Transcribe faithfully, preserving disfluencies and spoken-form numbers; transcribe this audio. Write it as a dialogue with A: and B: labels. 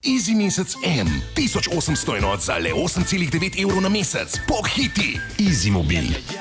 A: Easy mesec M. tisoč osemsto enot za le osem celih devet evrov na mesec. Pohiti! Easy mobil.